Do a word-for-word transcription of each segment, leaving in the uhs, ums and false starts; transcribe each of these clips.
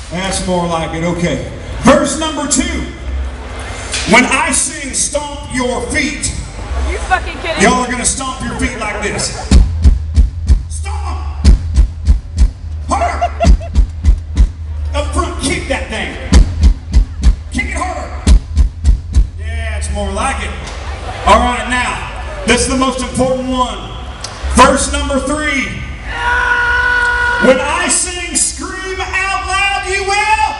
That's more like it. Okay. Verse number two. When I sing stomp your feet, are you fucking kidding? Y'all are going to stomp your feet like this. Stomp! Harder! Up front, kick that thing. Kick it harder. Yeah, it's more like it. All right, now, this is the most important one. Verse number three. When I sing scream out loud, you will.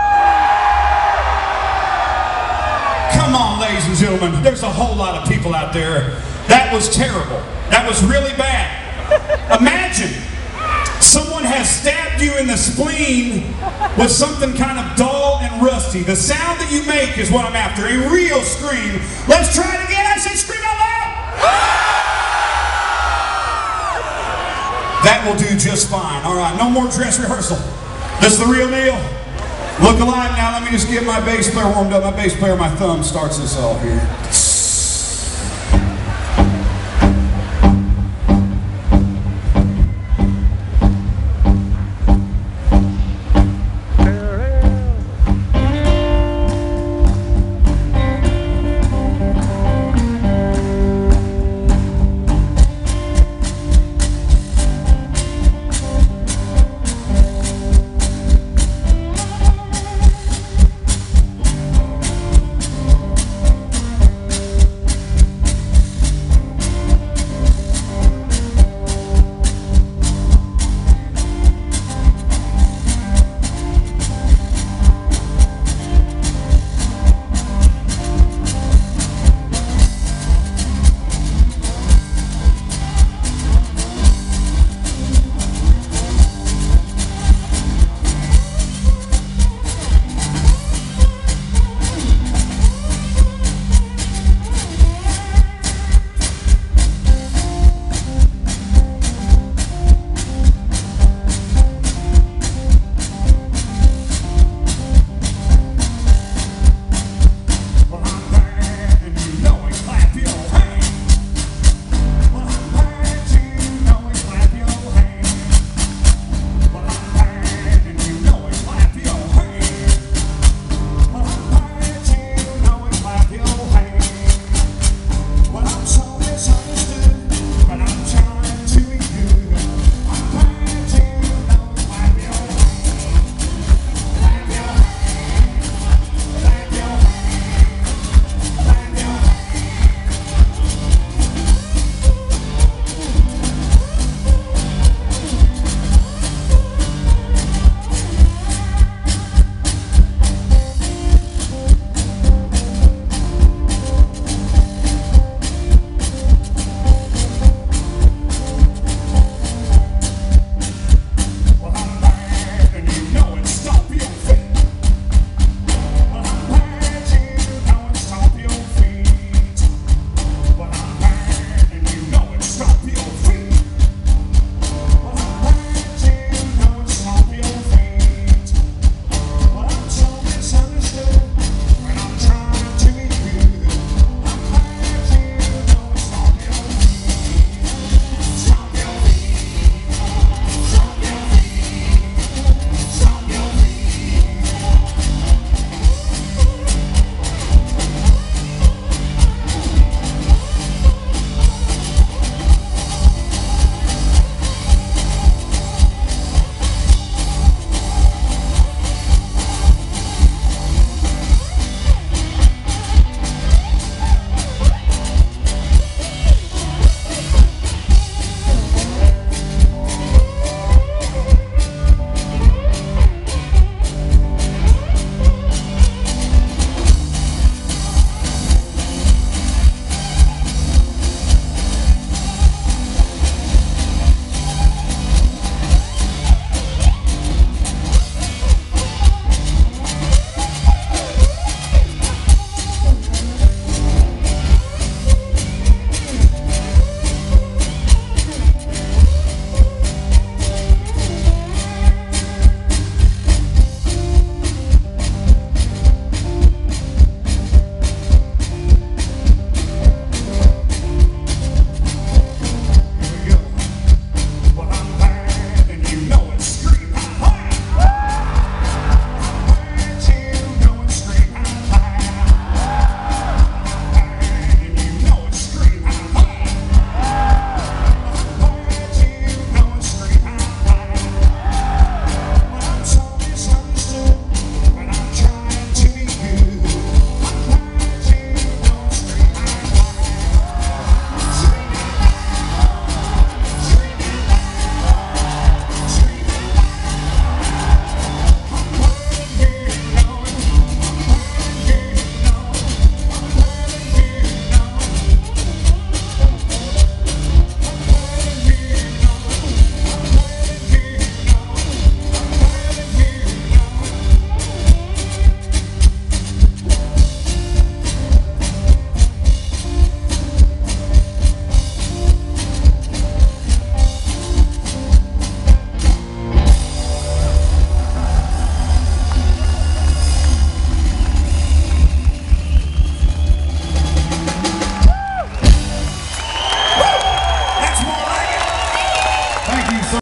Come on, ladies and gentlemen. There's a whole lot of people out there. That was terrible. That was really bad. Imagine someone has stabbed you in the spleen with something kind of dull and rusty. The sound that you make is what I'm after. A real scream. Let's try it again. I said scream out loud. That will do just fine. All right, no more dress rehearsal. This is the real deal. Look alive now. Let me just get my bass player warmed up. My bass player, my thumb starts this off here.